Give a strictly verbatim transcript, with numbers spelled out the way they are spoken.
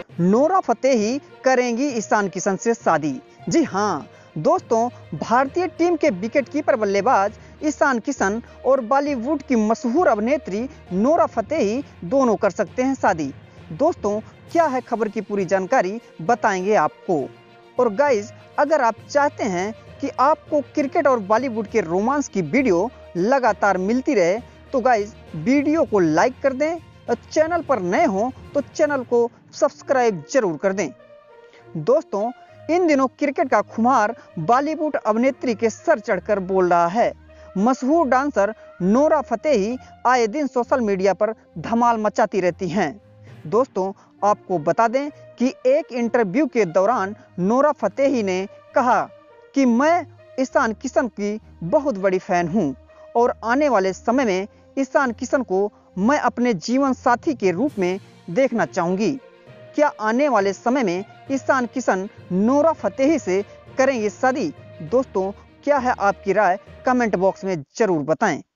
Nora Fatehi करेंगी ईशान किशन से शादी। जी हाँ दोस्तों, भारतीय टीम के विकेटकीपर बल्लेबाज ईशान किशन और बॉलीवुड की मशहूर अभिनेत्री नोरा फतेही दोनों कर सकते हैं शादी। दोस्तों, क्या है खबर की पूरी जानकारी बताएंगे आपको। और गाइज, अगर आप चाहते हैं कि आपको क्रिकेट और बॉलीवुड के रोमांस की वीडियो लगातार मिलती रहे तो गाइज वीडियो को लाइक कर दें और चैनल पर नए हो तो चैनल को सब्सक्राइब जरूर कर दें। दोस्तों, इन दिनों क्रिकेट का खुमार बॉलीवुड अभिनेत्री के सर चढ़कर बोल रहा है। मशहूर डांसर नोरा फतेही आए दिन सोशल मीडिया पर धमाल मचाती रहती हैं। दोस्तों, आपको बता दें कि एक इंटरव्यू के दौरान नोरा फतेही ने कहा कि मैं ईशान किशन की बहुत बड़ी फैन हूं और आने वाले समय में ईशान किशन को मैं अपने जीवन साथी के रूप में देखना चाहूंगी। क्या आने वाले समय में ईशान किशन नोरा फतेही से करेंगे शादी? दोस्तों, क्या है आपकी राय? कमेंट बॉक्स में जरूर बताएं।